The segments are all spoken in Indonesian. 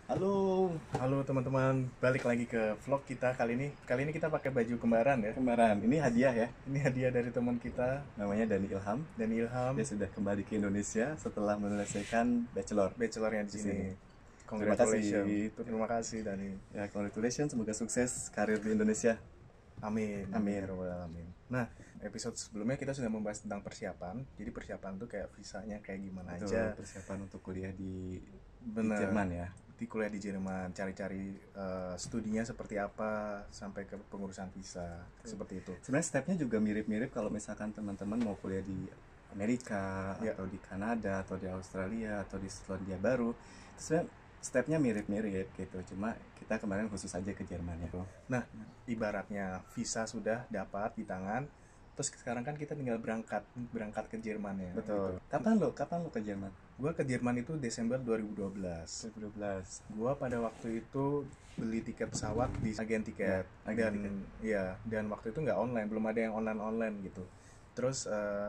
Halo, Halo teman-teman, balik lagi ke vlog kita kali ini. Kali ini kita pakai baju kembaran ya. kembaran. Ini hadiah ya. Ini hadiah dari teman kita Namanya Dani Ilham. dan Ilham, Dia sudah kembali ke Indonesia setelah menyelesaikan bachelor bachelornya di di sini. sini. Terima Congratulations. kasih. Terima kasih Dani. Ya, congratulations. Semoga sukses karir di Indonesia. Amin. Amin. Ya rabbal alamin. Nah, episode sebelumnya kita sudah membahas tentang persiapan. Jadi persiapan tuh kayak visanya kayak gimana Itu aja. persiapan untuk kuliah di Bener. Jerman ya. Di kuliah di Jerman, cari-cari studinya seperti apa sampai ke pengurusan visa seperti itu. Sebenarnya stepnya juga mirip-mirip kalau misalkan teman-teman mau kuliah di Amerika Ya. atau di Kanada atau di Australia atau di Selandia Baru. Sebenarnya stepnya mirip-mirip gitu. Cuma kita kemarin khusus aja ke Jerman ya. Nah, ibaratnya visa sudah dapat di tangan, terus sekarang kan kita tinggal berangkat ke Jerman ya. Betul. Gitu. Kapan lo ke Jerman? Gua ke Jerman itu Desember 2012. 2012. Gua pada waktu itu beli tiket pesawat di agen tiket Ya, agen dan tiket. ya dan waktu itu nggak online, belum ada yang online gitu. Terus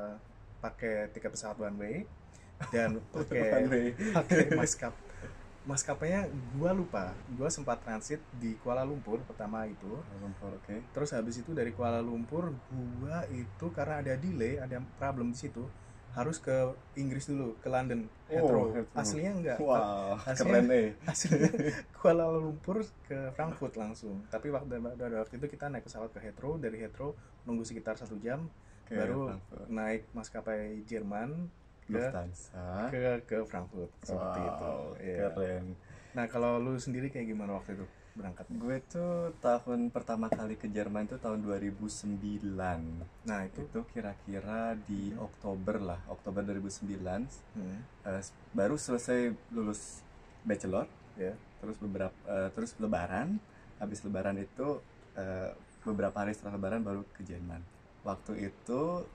pakai tiket pesawat one way dan One way. pakai maskapainya gua lupa. Gua sempat transit di Kuala Lumpur pertama itu. Kuala Lumpur, oke. Terus habis itu dari Kuala Lumpur gua itu karena ada delay, ada problem di situ, harus ke Inggris dulu, ke London, Heathrow. Heathrow. Aslinya enggak. Wah, Aslinya keren aslinya Kuala Lumpur ke Frankfurt langsung. Tapi waktu itu kita naik pesawat ke Heathrow, dari Heathrow nunggu sekitar 1 jam, Ke baru Frankfurt. naik maskapai Jerman ke Lufthansa. ke Frankfurt seperti itu. Wow, Iya. keren. Nah, kalau lu sendiri kayak gimana waktu itu berangkat? Gue tuh tahun pertama kali ke Jerman tuh tahun 2009. Nah, itu Itu kira-kira di Oktober lah, Oktober 2009. hmm, Baru selesai lulus bachelor, ya. terus lebaran. Habis lebaran itu beberapa hari setelah lebaran baru ke Jerman. Waktu itu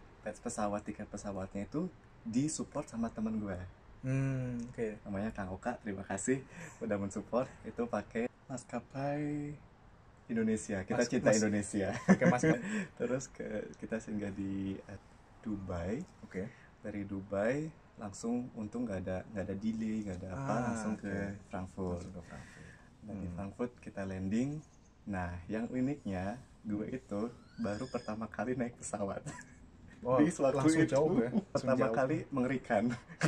tiket pesawatnya itu disupport sama temen gue. Oke. Namanya Kang Oka, terima kasih udah mensupport. Itu pakai maskapai Indonesia, kita cinta Indonesia. Pakai masker. Terus kita singgah di Dubai. Oke. Dari Dubai langsung, untung nggak ada delay, nggak ada apa, langsung ke Frankfurt. Langsung ke Frankfurt. Dan di Frankfurt kita landing. Nah, yang uniknya gue itu baru pertama kali naik pesawat. Oh, Di sewaktu langsung itu jauh ya. Langsung pertama jauh. kali mengerikan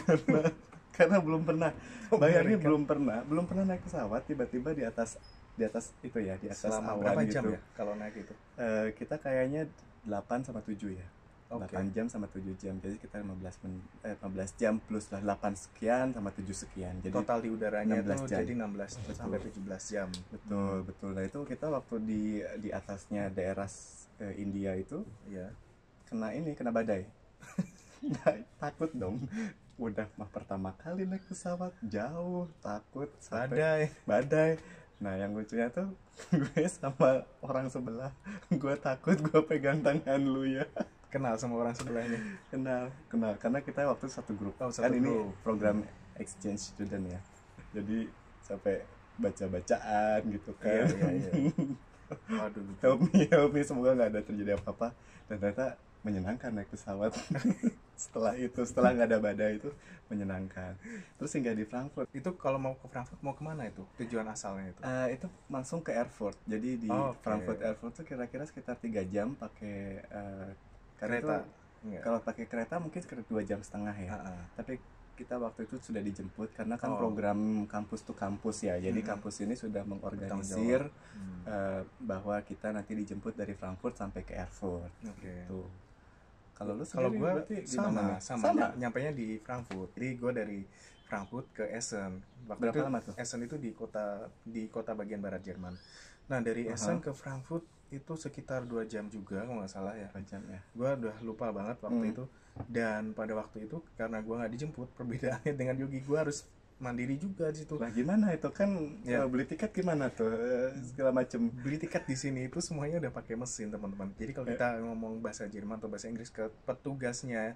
karena belum pernah, bayangin, belum pernah naik pesawat tiba-tiba di atas itu ya, di atas Selama awan berapa jam gitu. ya kalau naik itu? Kita kayaknya 8 sama 7 ya. Oke. 8 jam sama 7 jam. Jadi kita 15 jam plus lah 8 sekian sama 7 sekian. Jadi Total di udaranya 16 itu jam. jadi 16 sampai 17 jam. betul, betul. Nah, itu kita waktu di atasnya daerah India itu Iya. kena badai. Nah, takut dong. Udah mah pertama kali naik pesawat jauh, takut sampai badai. Nah, yang lucunya tuh gue sama orang sebelah, gue takut, gue pegang tangan lu ya. Kenal sama orang sebelahnya. Kenal karena kita waktu satu grup. Oh, Kan satu ini grup. program exchange student ya. Jadi sampai baca-bacaan gitu Iya, kan. iya, iya. Waduh, gitu. Help me, semoga nggak ada terjadi apa-apa. Dan ternyata menyenangkan naik pesawat. Setelah nggak ada badai itu menyenangkan. Terus singgah di Frankfurt. Itu kalau mau ke Frankfurt mau kemana itu? Tujuan asalnya itu? Itu langsung ke Erfurt. Jadi di Oh, oke. Frankfurt Erfurt tuh kira-kira sekitar 3 jam pakai karena Kereta. itu Enggak. kalau pakai kereta mungkin sekitar 2,5 jam ya. Tapi kita waktu itu sudah dijemput karena kan program kampus to kampus ya. Jadi kampus ini sudah mengorganisir bahwa kita nanti dijemput dari Frankfurt sampai ke Erfurt. Oke. Tuh. Kalau lu Kalau sendiri gue berarti gimana nih? sama. Nyampainya di Frankfurt. Jadi gue dari Frankfurt ke Essen. Berapa lama tuh? Essen itu di kota bagian barat Jerman. Nah, dari Essen ke Frankfurt itu sekitar 2 jam juga kalau nggak salah ya. 2 jam ya. Gue udah lupa banget waktu itu. Dan pada waktu itu karena gue nggak dijemput, perbedaannya dengan Yogi, gue harus mandiri juga di situ. Lah gimana itu kan beli tiket gimana tuh segala macem. Beli tiket di sini itu semuanya udah pakai mesin, teman-teman. Jadi kalau kita ngomong bahasa Jerman atau bahasa Inggris ke petugasnya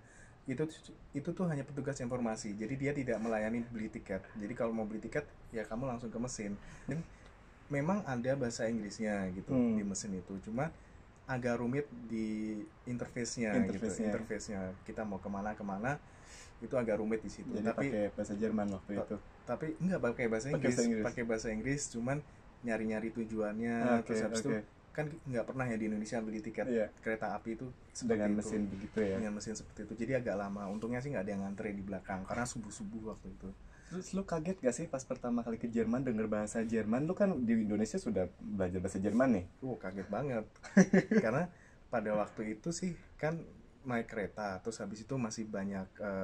itu tuh hanya petugas informasi. Jadi dia tidak melayani beli tiket. Jadi kalau mau beli tiket ya kamu langsung ke mesin. Dan memang ada bahasa Inggrisnya gitu di mesin itu. Cuma agak rumit di interface-nya. Interface-nya kita mau kemana itu agak rumit di situ. Jadi pakai bahasa Jerman waktu itu. Tapi enggak pakai bahasa Pakai Inggris, bahasa Inggris. pakai bahasa Inggris, cuman nyari-nyari tujuannya. Oke, Terus habis itu oke. kan nggak pernah ya di Indonesia beli tiket Iya. kereta api itu seperti Dengan itu. mesin begitu ya. Dengan mesin seperti itu, jadi agak lama. Untungnya sih nggak ada yang ngantre di belakang karena subuh-subuh waktu itu. Terus lu kaget gak sih pas pertama kali ke Jerman denger bahasa Jerman? Lu kan di Indonesia sudah belajar bahasa Jerman nih. Kaget banget. Karena pada waktu itu sih kan naik kereta, terus habis itu masih banyak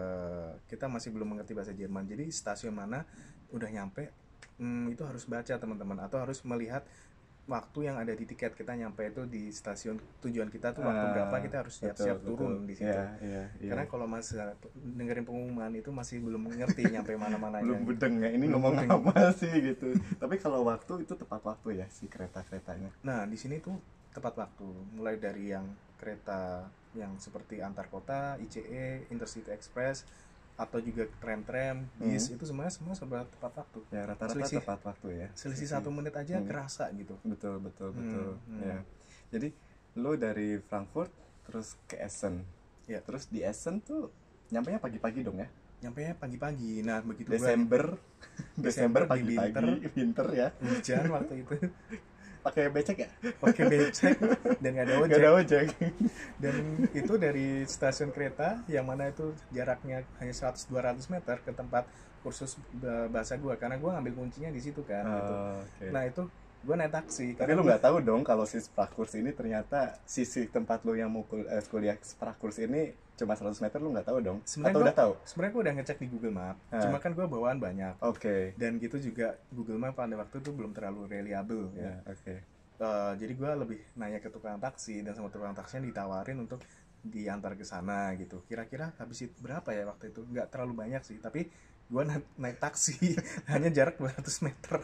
kita masih belum mengerti bahasa Jerman. Jadi stasiun mana udah nyampe, itu harus baca teman-teman, atau harus melihat waktu yang ada di tiket. Kita nyampe itu di stasiun tujuan kita tuh waktu berapa, kita harus siap-siap Betul, turun betul. di situ. Iya. Karena kalau masih dengerin pengumuman itu masih belum ngerti nyampe mana-mananya. belum bedeng ya ini Belum ngomong bedeng. apa sih gitu. Tapi kalau waktu itu tepat waktu ya si kereta-keretanya. Nah, di sini tuh tepat waktu. Mulai dari yang kereta yang seperti antar kota, ICE, Intercity Express, atau juga tram-tram, bis, itu semuanya semua serba tepat waktu. Ya rata-rata Selisih- tepat waktu ya. Selisih 1 menit aja kerasa gitu. Betul. Hmm. Ya. Jadi lu dari Frankfurt terus ke Essen. Ya. Terus di Essen tuh nyampenya pagi-pagi dong ya. Nyampe pagi-pagi. Nah, begitu Desember Desember di pagi-pagi winter ya. hujan waktu itu, Pakai becek ya? pakai becek dan nggak ada Gak ojek. ada ojek. Dan itu dari stasiun kereta yang mana itu jaraknya hanya 100-200 meter ke tempat kursus bahasa gua, karena gua ngambil kuncinya di situ kan gitu. Oke. Nah, itu gua naik taksi. Tapi lu nggak tahu dong kalau si Sprachkurs ini ternyata sisi tempat lu yang mau kuliah Sprachkurs ini cuma 100 meter, lu nggak tahu dong? Atau udah tahu? Sebenarnya gua udah ngecek di Google Map. Cuma kan gua bawaan banyak. Oke. Dan gitu juga Google Map pada waktu itu belum terlalu reliable ya. Ya, oke. Jadi gue lebih nanya ke tukang taksi, dan sama tukang taksinya ditawarin untuk diantar ke sana gitu. Kira-kira habis itu berapa ya waktu itu? Nggak terlalu banyak sih, tapi gue naik taksi hanya jarak 200 meter.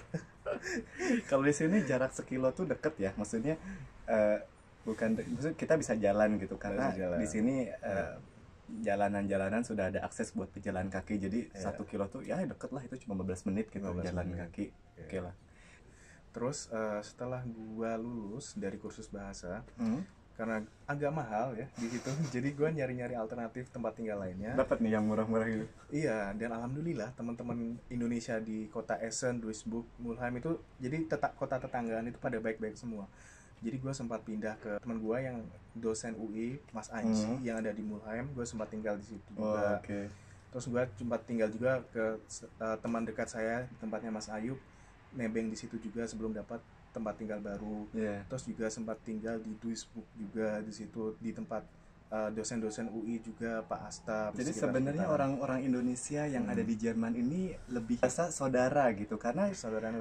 Kalau di sini jarak sekilo tuh deket ya, maksudnya maksudnya kita bisa jalan gitu karena Bisa jalan. di sini jalanan-jalanan sudah ada akses buat pejalan kaki, jadi 1 kilo tuh ya deket lah, itu cuma 15 menit gitu 15 jalan menit. kaki. Oke lah. Terus setelah gue lulus dari kursus bahasa, karena agak mahal ya di situ, jadi gue nyari-nyari alternatif tempat tinggal lainnya. Dapat nih yang murah-murah gitu. Iya, dan alhamdulillah teman-teman Indonesia di kota Essen, Duisburg, Mulheim itu, jadi kota tetanggaan itu pada baik-baik semua. Jadi gue sempat pindah ke teman gue yang dosen UI, Mas Anji, yang ada di Mulheim. Gue sempat tinggal di situ juga. Oke. Terus gue sempat tinggal juga ke teman dekat saya, tempatnya Mas Ayub, nebeng di situ juga sebelum dapat tempat tinggal baru. Yeah. Terus juga sempat tinggal di Duisburg juga, di situ di tempat dosen-dosen UI juga, Pak Asta. Jadi sebenarnya orang-orang Indonesia yang ada di Jerman ini lebih rasa saudara gitu, karena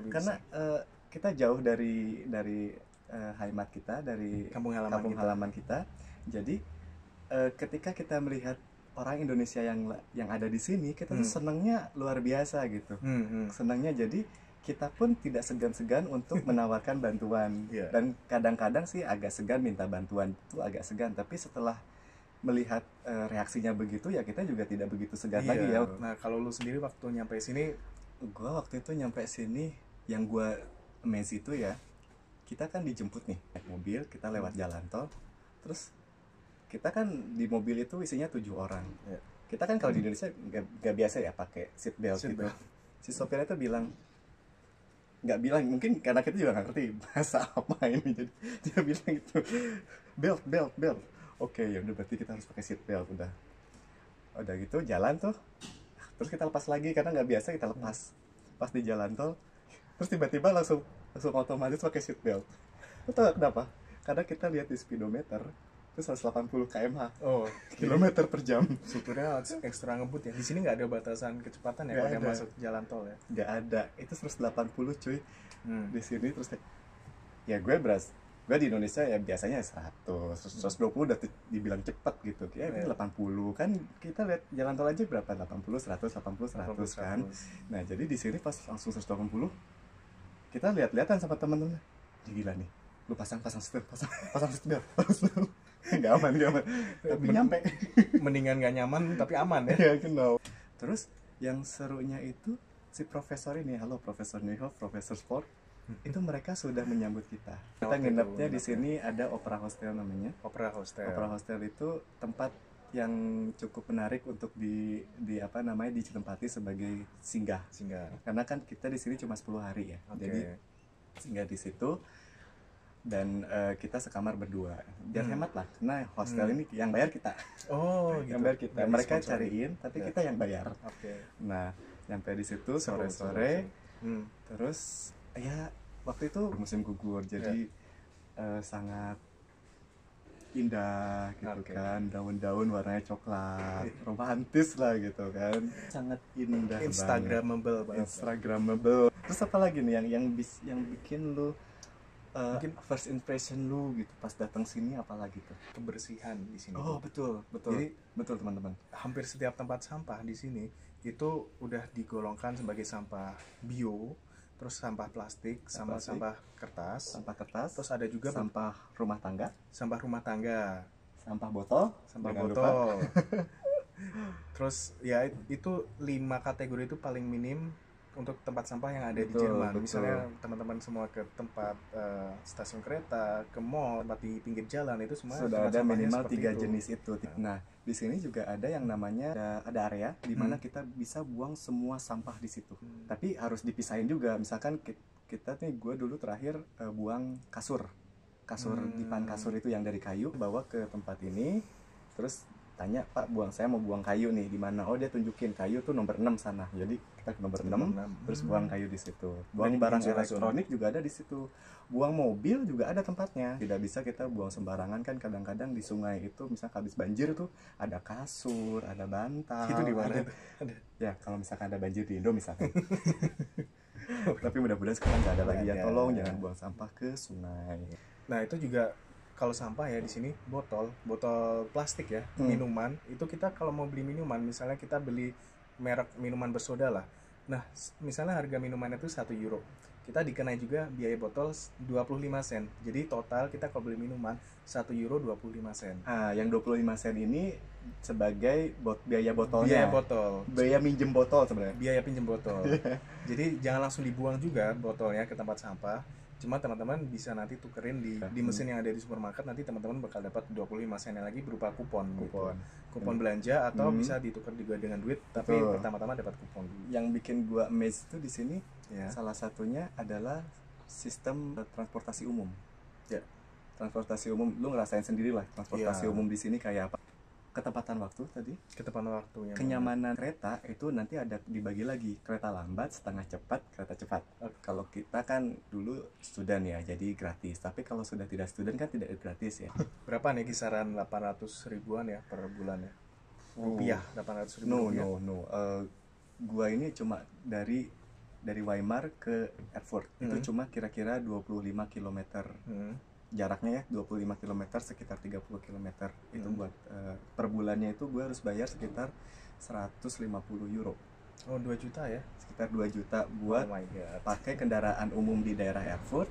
kita jauh dari heimat kita, dari kampung halaman kita. Jadi ketika kita melihat orang Indonesia yang ada di sini, kita tuh senangnya luar biasa gitu. Senangnya, jadi kita pun tidak segan-segan untuk menawarkan bantuan. Dan kadang-kadang sih agak segan minta bantuan, itu agak segan, tapi setelah melihat reaksinya begitu ya kita juga tidak begitu segan lagi ya. Nah, kalau lu sendiri waktu nyampe sini? Gua waktu itu nyampe sini, yang gua amazed itu ya, kita kan dijemput nih naik mobil, kita lewat jalan tol, terus kita kan di mobil itu isinya 7 orang. Kita kan kalau di Indonesia nggak biasa ya pakai seat belt gitu. Si sopirnya tuh nggak bilang, mungkin karena kita juga nggak ngerti bahasa apa ini, jadi dia bilang gitu, belt. Oke, ya udah, berarti kita harus pakai seat belt. Udah gitu jalan tuh, terus kita lepas lagi karena nggak biasa, kita lepas pas di jalan tol, terus tiba-tiba langsung otomatis pakai seat belt. Lu tau gak kenapa? Karena kita lihat di speedometer itu 180 km/h. Kilometer per jam. Supirnya ekstra ngebut ya. Di sini nggak ada batasan kecepatan ya kalau masuk jalan tol ya. Nggak ada. Itu 180 cuy. Di sini terus ya gue di Indonesia ya biasanya 100, 120 udah dibilang cepet gitu. Kayak 80 kan, kita lihat jalan tol aja berapa? 80, 100 kan. Nah, jadi di sini pas langsung 180, kita lihat-lihatan sama temen-temen. Gila nih, lu pasang seat belt. Nggak aman. Tapi nyampe. Mendingan nggak nyaman tapi aman ya. Ya, genau. Terus yang serunya itu si profesor ini, halo Profesor Neuhoff, Profesor Sport, itu mereka sudah menyambut kita. Kita nginepnya di sini, ada Opera Hostel namanya. Opera Hostel itu tempat yang cukup menarik untuk di apa namanya di Cilempati sebagai singgah. Karena kan kita di sini cuma 10 hari ya. Jadi singgah di situ dan kita sekamar berdua. Biar hemat lah, karena hostel ini yang bayar kita. Oh, gitu. Yang bayar kita. Mereka cariin, tapi kita yang bayar. Nah, nyampe di situ sore-sore. Terus ya waktu itu musim gugur, jadi sangat indah gitu kan, daun-daun warnanya coklat, romantis lah gitu kan, sangat indah, Instagramable. Terus apa lagi nih yang bikin lu mungkin first impression lu gitu pas datang sini, apalagi tuh? Kebersihan di sini. Oh betul. Jadi betul teman-teman. Hampir setiap tempat sampah di sini itu udah digolongkan sebagai sampah bio, terus sampah plastik, sama sampah kertas, terus ada juga sampah rumah tangga, sampah botol, terus ya itu 5 kategori itu paling minim untuk tempat sampah yang ada di Jerman. Misalnya teman-teman semua ke tempat stasiun kereta, ke mall, tempat di pinggir jalan, itu semua sudah ada minimal 3 jenis itu. Nah, di sini juga ada yang namanya ada area di mana kita bisa buang semua sampah di situ. Tapi harus dipisahin juga. Misalkan kita nih, gue dulu terakhir buang kasur dipan kasur itu yang dari kayu, bawa ke tempat ini, terus tanya, Pak, saya mau buang kayu nih, di mana? Oh, dia tunjukin kayu tuh nomor 6 sana. Jadi kita ke nomor 6, terus buang kayu di situ. Buang barang elektronik juga ada di situ. Buang mobil juga ada tempatnya. Tidak bisa kita buang sembarangan kan, kadang-kadang di sungai itu misalnya habis banjir tuh ada kasur, ada bantal. Itu di mana? Ya, kalau misalkan ada banjir di Indo misalkan. Tapi mudah-mudahan sekarang nggak ada lagi ya. Tolong jangan buang sampah ke sungai. Nah, itu juga kalau sampah ya di sini botol plastik ya, minuman itu kita kalau mau beli minuman, misalnya kita beli merek minuman bersoda lah. Nah, misalnya harga minumannya itu 1 euro. Kita dikenai juga biaya botol 25 sen. Jadi total kita kalau beli minuman 1 euro 25 sen. Yang 25 sen ini sebagai biaya botolnya. Biaya minjem botol sebenarnya. Biaya pinjem botol. Jadi jangan langsung dibuang juga botolnya ke tempat sampah. Cuma teman-teman bisa nanti tukerin di mesin yang ada di supermarket, nanti teman-teman bakal dapat 25 sen lagi berupa kupon. Kupon belanja, atau bisa ditukar juga dengan duit, tapi pertama-tama dapat kupon. Yang bikin gua amazed itu di sini salah satunya adalah sistem transportasi umum. Transportasi umum, lu ngerasain sendiri lah transportasi umum di sini kayak apa. Ketepatan waktunya, kenyamanan kereta itu nanti ada dibagi lagi, kereta lambat, setengah cepat, kereta cepat. Kalau kita kan dulu student ya, jadi gratis. Tapi kalau sudah tidak student kan tidak gratis ya. Berapa nih kisaran 800 ribuan ya per bulan ya? Rupiah 800 ribu. No. Gua ini cuma dari Weimar ke Erfurt itu cuma kira-kira 25 km. Jaraknya ya 25 km, sekitar 30 km. Itu buat per bulannya itu gue harus bayar sekitar 150 euro. Oh, 2 juta ya? Sekitar 2 juta buat pakai kendaraan umum di daerah Erfurt.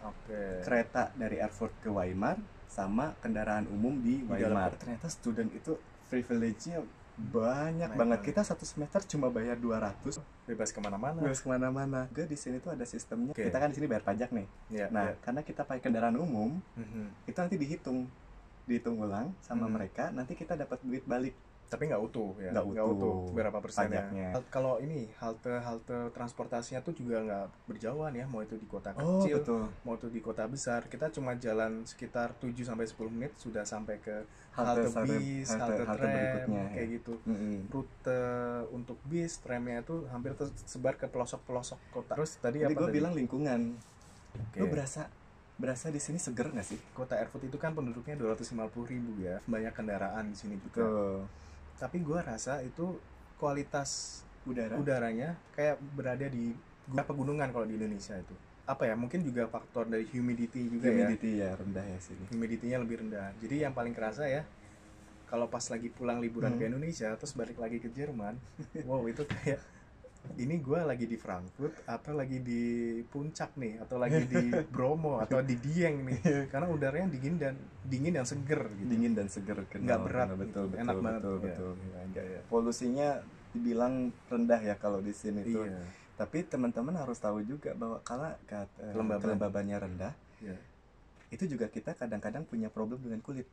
Kereta dari Erfurt ke Weimar sama kendaraan umum di Weimar. Ternyata student itu privilege-nya banyak banget. Kita 1 semester cuma bayar 200, bebas kemana-mana. Gue di sini tuh ada sistemnya. Kita kan di sini bayar pajak nih. Karena kita pakai kendaraan umum, itu nanti dihitung ulang sama mereka. Nanti kita dapat duit balik. Tapi nggak utuh ya? Nggak utuh. Berapa persennya? Kalau ini halte transportasinya tuh juga nggak berjauhan ya, mau itu di kota kecil, mau itu di kota besar. Kita cuma jalan sekitar 7-10 menit sudah sampai ke halte bis, halte tram berikutnya, kayak gitu. Rute untuk bis, tramnya itu hampir tersebar ke pelosok-pelosok kota. Terus tadi gue bilang lingkungan. Lu berasa di sini seger nggak sih? Kota Erfurt itu kan penduduknya 250 ribu ya, banyak kendaraan di sini juga. Tapi gue rasa itu kualitas udaranya kayak berada di pegunungan kalau di Indonesia itu. Apa ya, mungkin juga faktor dari humidity juga. Ya rendah ya sini. Humidity-nya lebih rendah. Jadi yang paling kerasa ya kalau pas lagi pulang liburan ke Indonesia terus balik lagi ke Jerman, wow, itu kayak ini gue lagi di Frankfurt atau lagi di puncak nih, atau lagi di Bromo atau di Dieng nih, karena udaranya dingin dan seger gitu. Nggak berat, enak banget. Betul. Polusinya dibilang rendah ya kalau di sini tuh. Tapi teman-teman harus tahu juga bahwa kalau kelembabannya rendah, itu juga kita kadang-kadang punya problem dengan kulit.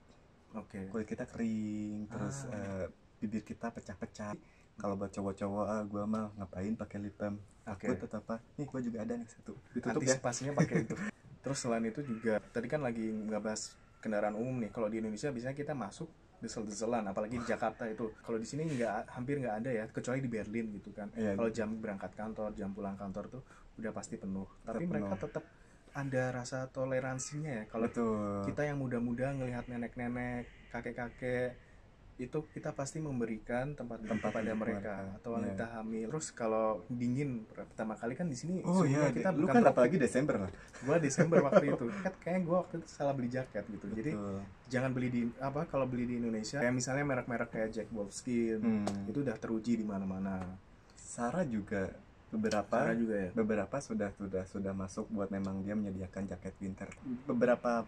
Oke. kulit kita kering, terus Ah. bibir kita pecah-pecah. Kalau buat cowok-cowok, gua mah ngapain pakai lip balm, takut Oke. atau apa. Nih gua juga ada nih satu, ditutup ya. Antisipasinya pakai itu. Terus selain itu juga tadi kan lagi nggak bahas kendaraan umum nih. Kalau di Indonesia biasanya kita masuk desel-deselan, apalagi di Jakarta itu. Kalau di sini hampir nggak ada ya, kecuali di Berlin gitu kan. Iya, Kalau jam berangkat kantor, jam pulang kantor tuh udah pasti penuh. Tapi tetap mereka penuh. tetap ada rasa toleransinya ya. Kalau Betul. kita yang muda-muda ngelihat nenek-nenek, kakek-kakek, itu kita pasti memberikan tempat duduk Tempat kepada duduk mereka mereka, atau iya. wanita hamil. Terus kalau dingin pertama kali kan di sini Oh suhunya iya, kita lu bukan kan tropik. apalagi Desember lah. Gua Desember waktu itu kan kayaknya gua waktu itu salah beli jaket gitu. Jadi Betul. jangan beli di apa, kalau beli di Indonesia kayak misalnya merek-merek kayak Jack Wolfskin itu udah teruji di mana-mana. Sarah juga Sarah juga ya. beberapa sudah masuk buat memang dia menyediakan jaket winter. Beberapa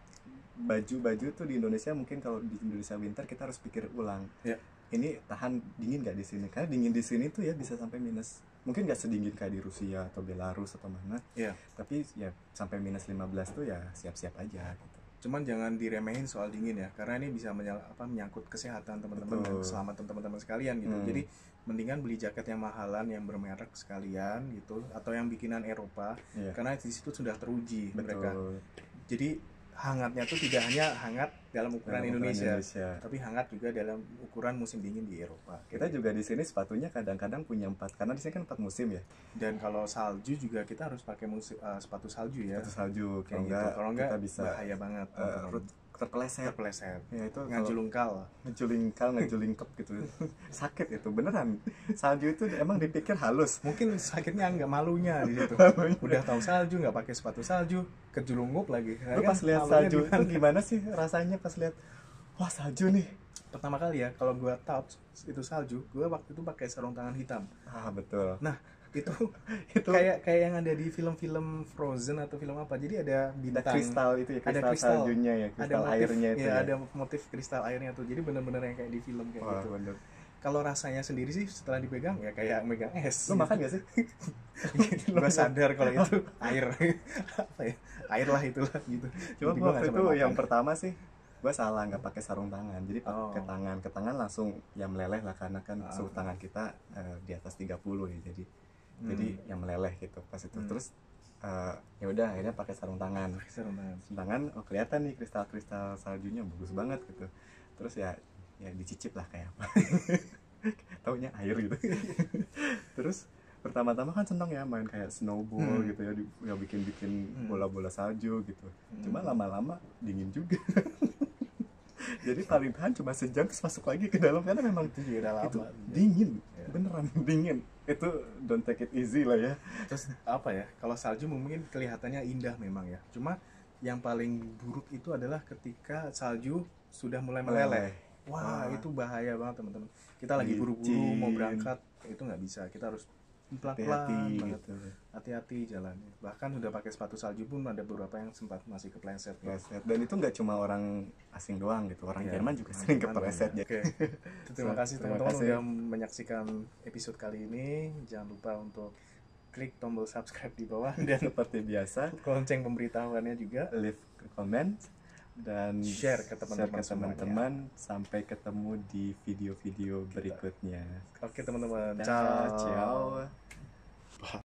baju tuh di Indonesia, mungkin kalau di Indonesia winter kita harus pikir ulang. Ya. Ini tahan dingin nggak di sini? Karena dingin di sini tuh ya bisa sampai minus. Mungkin nggak sedingin kayak di Rusia atau Belarus atau mana. Iya. Tapi ya sampai minus 15 tuh ya siap-siap aja gitu. Cuman jangan diremehin soal dingin ya, karena ini bisa menyangkut kesehatan teman-teman dan Betul. keselamatan teman-teman sekalian gitu. Jadi mendingan beli jaket yang mahalan, yang bermerek sekalian gitu, atau yang bikinan Eropa, Iya. karena di situ sudah teruji mereka. Betul. Jadi hangatnya tuh tidak hanya hangat dalam ukuran Dalam ukuran Indonesia, Indonesia. tapi hangat juga dalam ukuran musim dingin di Eropa. Kita juga di sini sepatunya kadang-kadang punya 4, karena di sini kan 4 musim ya. Dan kalau salju juga kita harus pakai sepatu salju ya. Sepatu salju, Kayak gitu. Kalau enggak kita bisa bahaya banget. teman-teman. terpeleset. Terpeleset. Ya itu Ngajulungkal. ngejulingkep gitu. Sakit itu beneran. Salju itu emang dipikir halus. Mungkin sakitnya nggak malunya di situ. Udah tahu salju nggak pakai sepatu salju, kejulungup lagi. Lu pas lihat salju itu gimana sih rasanya pas lihat, wah salju nih. Pertama kali ya kalau gua touch itu salju, gua waktu itu pakai sarung tangan hitam. Ah betul. Nah itu Itu kayak yang ada di film-film Frozen atau film apa. Jadi ada ada bintang, kristal itu ya, ada kristal saljunya ya, kristal motif, airnya itu ya, ya. ada motif kristal airnya tuh. Jadi bener-bener yang kayak di film kayak Wah, gitu. bener. Kalau rasanya sendiri sih setelah dipegang ya kayak megang es. Lu makan gak sih? Gua sadar kalau itu air. Apa ya? Air lah itulah gitu. Cuma Jadi gua nggak waktu sampai itu makan. yang pertama sih gue salah, nggak pakai sarung tangan, jadi pakai Oh. ke tangan langsung ya meleleh lah, karena kan suhu tangan kita di atas 30 ya, jadi yang meleleh gitu pas itu. Terus ya udah akhirnya pakai sarung tangan. Sarung tangan. Sarung tangan, oh kelihatan nih kristal saljunya bagus banget gitu. Terus ya dicicip lah kayak apa. Taunya air gitu. Terus pertama-tama kan seneng ya main kayak snowball gitu ya, ya bikin bola-bola salju gitu. Cuma lama-lama dingin juga. Jadi paling tahan cuma sejam, terus masuk lagi ke dalam, karena memang Itu juga udah lama. itu dingin, Ya. beneran dingin. Itu don't take it easy lah ya. Terus apa ya? Kalau salju mungkin kelihatannya indah memang ya. Cuma yang paling buruk itu adalah ketika salju sudah mulai meleleh. Wah, itu bahaya banget teman-teman. Kita lagi buru-buru mau berangkat, itu nggak bisa. Kita harus pelan-pelan Hati-hati banget. gitu. Hati-hati jalannya. Bahkan udah pakai sepatu salju pun ada beberapa yang sempat masih kepleset. Ya. Kepleset. Dan itu nggak cuma orang asing doang gitu, orang Iya, Jerman juga orang sering Jerman kepleset juga. ya. Oke. Terima kasih Terima teman-teman kasih. udah menyaksikan episode kali ini. Jangan lupa untuk klik tombol subscribe di bawah dan Seperti biasa, lonceng pemberitahuannya juga. leave comment dan Share ke teman-teman teman-teman. Sampai ketemu di video-video berikutnya. Oke teman-teman, Dah, ciao. ciao.